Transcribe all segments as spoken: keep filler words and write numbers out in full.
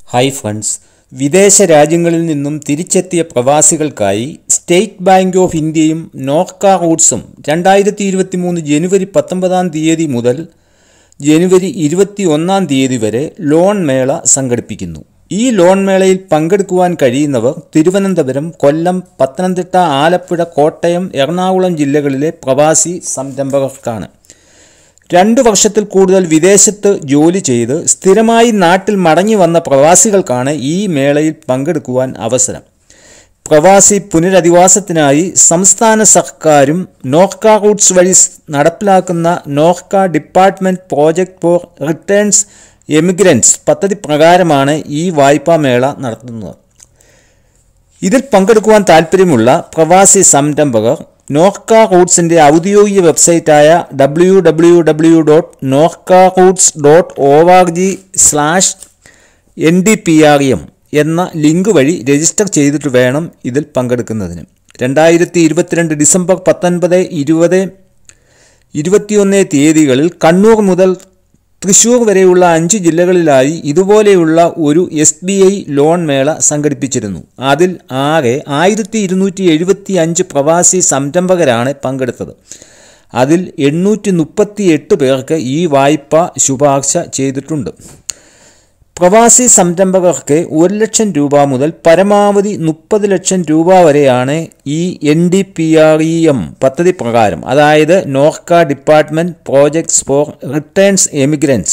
Hi friends, വിദേശ രാജ്യങ്ങളിൽ നിന്നും തിരിച്ചെത്തിയ പ്രവാസികൾക്കായി സ്റ്റേറ്റ് ബാങ്ക് ഓഫ് ഇന്ത്യയും നോർക്ക റൂട്ട്സും രണ്ടായിരത്തി ഇരുപത്തി മൂന്ന് ജനുവരി പത്തൊമ്പതാം തീയതി മുതൽ ജനുവരി ഇരുപത്തി ഒന്നാം തീയതി വരെ ലോൺ മേള സംഘടിപ്പിക്കുന്നു. ഈ ലോൺ മേളയിൽ പങ്കെടുക്കുവാൻ കഴിയുന്നവർ തിരുവനന്തപുരം, കൊല്ലം, പത്തനംതിട്ട, ആലപ്പുഴ, കോട്ടയം, എറണാകുളം ജില്ലകളിലെ പ്രവാസി സംരംഭകർക്കാണ്. രണ്ടു വർഷത്തിൽ കൂടുതൽ വിദേശത്ത് ജോലി ചെയ്ത് സ്ഥിരമായി നാട്ടിൽ മടങ്ങി വന്ന പ്രവാസികൾക്കാണ് ഈ മേളയിൽ പങ്കെടുക്കുവാൻ അവസരം. പ്രവാസി പുനരധിവാസത്തിനായി സംസ്ഥാന സർക്കാരും നോർക്ക റൂട്ട്സ് വഴി നടപ്പിലാക്കുന്ന Norka department project for returns emigrants പദ്ധതി പ്രകാരമാണ് ഈ വായ്പാ മേള നടത്തുന്നത്. ഇതിൽ പങ്കെടുക്കുവാൻ താൽപ്പര്യമുള്ള പ്രവാസി സംരംഭകർ നോർക്ക റൂട്ട്സിൻ്റെ ഔദ്യോഗിക വെബ്സൈറ്റായ W W W dot Norka roots dot O R G slash N D P R M എന്ന ലിങ്ക് വഴി രജിസ്റ്റർ ചെയ്തിട്ട് വേണം ഇതിൽ പങ്കെടുക്കുന്നതിന്. രണ്ടായിരത്തി ഇരുപത്തിരണ്ട് ഡിസംബർ പത്തൊൻപത്, ഇരുപത്, ഇരുപത്തിയൊന്ന് തീയതികളിൽ കണ്ണൂർ മുതൽ തൃശ്ശൂർ വരെയുള്ള അഞ്ച് ജില്ലകളിലായി ഇതുപോലെയുള്ള ഒരു എസ് ബി ഐ ലോൺ മേള സംഘടിപ്പിച്ചിരുന്നു. അതിൽ ആകെ ആയിരത്തി ഇരുന്നൂറ്റി എഴുപത്തി അഞ്ച് പ്രവാസി സംരംഭകരാണ് പങ്കെടുത്തത്. അതിൽ എണ്ണൂറ്റി മുപ്പത്തി എട്ട് പേർക്ക് ഈ വായ്പ ശുപാർശ ചെയ്തിട്ടുണ്ട്. പ്രവാസി സംരംഭകർക്ക് ഒരു ലക്ഷം രൂപ മുതൽ പരമാവധി മുപ്പത് ലക്ഷം രൂപ വരെയാണ് ഈ N D P R E M പദ്ധതി പ്രകാരം, അതായത് Norka department projects for returns emigrants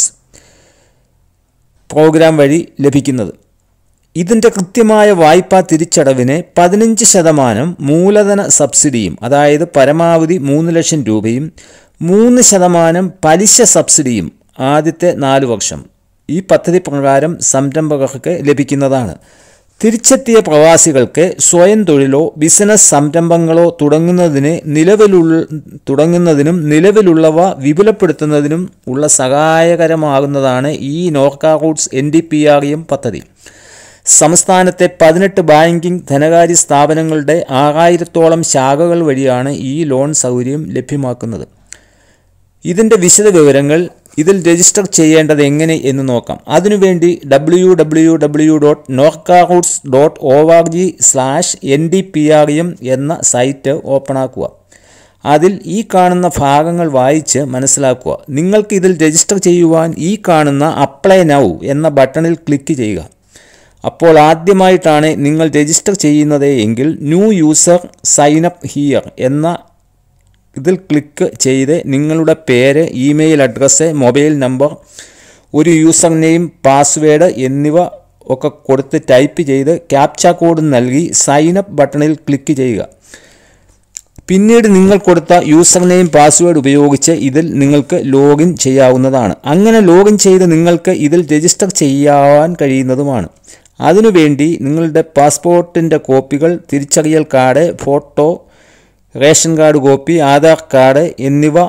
programme വഴി ലഭിക്കുന്നത്. ഇതിൻ്റെ കൃത്യമായ വായ്പാ തിരിച്ചടവിന് പതിനഞ്ച് ശതമാനം മൂലധന സബ്സിഡിയും, അതായത് പരമാവധി മൂന്ന് ലക്ഷം രൂപയും, മൂന്ന് ശതമാനം പലിശ സബ്സിഡിയും ആദ്യത്തെ നാല് വർഷം ഈ പദ്ധതി പ്രകാരം സംരംഭകർക്ക് ലഭിക്കുന്നതാണ്. തിരിച്ചെത്തിയ പ്രവാസികൾക്ക് സ്വയം തൊഴിലോ ബിസിനസ് സംരംഭങ്ങളോ തുടങ്ങുന്നതിന് നിലവിലുള്ള തുടങ്ങുന്നതിനും നിലവിലുള്ളവ വിപുലപ്പെടുത്തുന്നതിനും ഉള്ള സഹായകരമാകുന്നതാണ് ഈ Norka roots N D P R M പദ്ധതി. സംസ്ഥാനത്തെ പതിനെട്ട് ബാങ്കിംഗ് ധനകാര്യ സ്ഥാപനങ്ങളുടെ ആറായിരത്തോളം ശാഖകൾ വഴിയാണ് ഈ ലോൺ സൗകര്യം ലഭ്യമാക്കുന്നത്. ഇതിൻ്റെ വിശദ വിവരങ്ങൾ, ഇതിൽ രജിസ്റ്റർ ചെയ്യേണ്ടത് എങ്ങനെ എന്ന് നോക്കാം. അതിനുവേണ്ടി W W W dot Norka roots dot O R G slash N D P R M എന്ന സൈറ്റ് ഓപ്പൺ ആക്കുക. അതിൽ ഈ കാണുന്ന ഭാഗങ്ങൾ വായിച്ച് മനസ്സിലാക്കുക. നിങ്ങൾക്ക് ഇതിൽ രജിസ്റ്റർ ചെയ്യുവാൻ ഈ കാണുന്ന അപ്ലൈ നൗ എന്ന ബട്ടണിൽ ക്ലിക്ക് ചെയ്യുക. അപ്പോൾ ആദ്യമായിട്ടാണ് നിങ്ങൾ രജിസ്റ്റർ ചെയ്യുന്നത് എങ്കിൽ new user sign up here എന്ന ഇതിൽ ക്ലിക്ക് ചെയ്ത് നിങ്ങളുടെ പേര്, ഇമെയിൽ അഡ്രസ്സ്, മൊബൈൽ നമ്പർ, ഒരു യൂസർ നെയിം, പാസ്വേഡ് എന്നിവ ഒക്കെ കൊടുത്ത് ടൈപ്പ് ചെയ്ത് ക്യാപ്ച കോഡ് നൽകി സൈൻ അപ്പ് ബട്ടണിൽ ക്ലിക്ക് ചെയ്യുക. പിന്നീട് നിങ്ങൾ കൊടുത്ത യൂസർ നെയിം, പാസ്വേഡ് ഉപയോഗിച്ച് ഇതിൽ നിങ്ങൾക്ക് ലോഗിൻ ചെയ്യാവുന്നതാണ്. അങ്ങനെ ലോഗിൻ ചെയ്ത് നിങ്ങൾക്ക് ഇതിൽ രജിസ്റ്റർ ചെയ്യാൻ കഴിയുന്നതുമാണ്. അതിനുവേണ്ടി നിങ്ങളുടെ പാസ്പോർട്ടിൻ്റെ കോപ്പികൾ, തിരിച്ചറിയൽ card, photo, ration card copy, Aadhaar card എന്നിവ,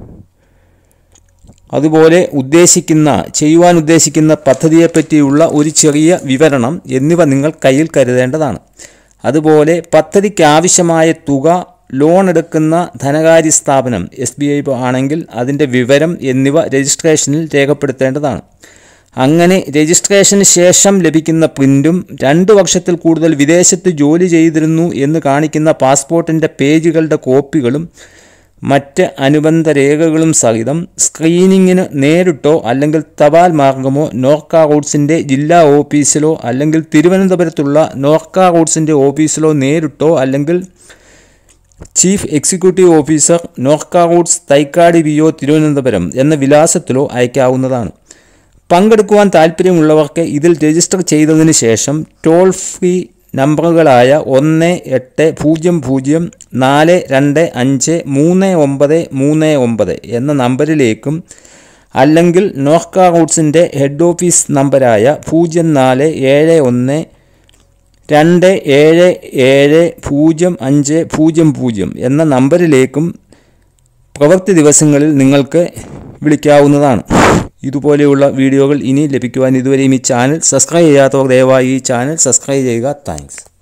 അതുപോലെ ഉദ്ദേശിക്കുന്ന ചെയ്യുവാൻ ഉദ്ദേശിക്കുന്ന പദ്ധതിയെപ്പറ്റിയുള്ള ഒരു ചെറിയ വിവരണം എന്നിവ നിങ്ങൾ കയ്യിൽ കരുതേണ്ടതാണ്. അതുപോലെ പദ്ധതിക്ക് ആവശ്യമായ തുക, ലോൺ എടുക്കുന്ന ധനകാര്യ സ്ഥാപനം എസ് ബി ഐ ആണെങ്കിൽ അതിൻ്റെ വിവരം എന്നിവ രജിസ്ട്രേഷനിൽ രേഖപ്പെടുത്തേണ്ടതാണ്. അങ്ങനെ രജിസ്ട്രേഷന് ശേഷം ലഭിക്കുന്ന പ്രിൻറ്റും രണ്ട് വർഷത്തിൽ കൂടുതൽ വിദേശത്ത് ജോലി ചെയ്തിരുന്നു എന്ന് കാണിക്കുന്ന പാസ്പോർട്ടിൻ്റെ പേജുകളുടെ കോപ്പികളും മറ്റ് അനുബന്ധ രേഖകളും സഹിതം സ്ക്രീനിങ്ങിന് നേരിട്ടോ അല്ലെങ്കിൽ തപാൽ മാർഗമോ നോർക്ക റൂട്ട്സിൻ്റെ ജില്ലാ ഓഫീസിലോ അല്ലെങ്കിൽ തിരുവനന്തപുരത്തുള്ള നോർക്ക റൂട്ട്സിൻ്റെ ഓഫീസിലോ നേരിട്ടോ അല്ലെങ്കിൽ chief executive officer Norka roots Thycaud V O Thiruvananthapuram എന്ന വിലാസത്തിലോ അയക്കാവുന്നതാണ്. പങ്കെടുക്കുവാൻ താൽപ്പര്യമുള്ളവർക്ക് ഇതിൽ രജിസ്റ്റർ ചെയ്തതിന് ശേഷം ടോൾ ഫ്രീ നമ്പറുകളായ ഒന്ന് എട്ട് പൂജ്യം പൂജ്യം നാല് രണ്ട് അഞ്ച് മൂന്ന് ഒമ്പത് മൂന്ന് ഒമ്പത് എന്ന നമ്പറിലേക്കും അല്ലെങ്കിൽ നോർക്ക റൂട്ട്സിൻ്റെ ഹെഡ് ഓഫീസ് നമ്പറായ പൂജ്യം നാല് ഏഴ് ഒന്ന് രണ്ട് ഏഴ് ഏഴ് പൂജ്യം അഞ്ച് പൂജ്യം പൂജ്യം എന്ന നമ്പറിലേക്കും പ്രവൃത്തി ദിവസങ്ങളിൽ നിങ്ങൾക്ക് വിളിക്കാവുന്നതാണ്. ഇതുപോലെയുള്ള വീഡിയോകൾ ഇനി ലഭിക്കുവാൻ ഇതുവരെയും ഈ ചാനൽ സബ്സ്ക്രൈബ് ചെയ്യാത്തവർ ദയവായി ഈ ചാനൽ സബ്സ്ക്രൈബ് ചെയ്യുക. താങ്ക്സ്.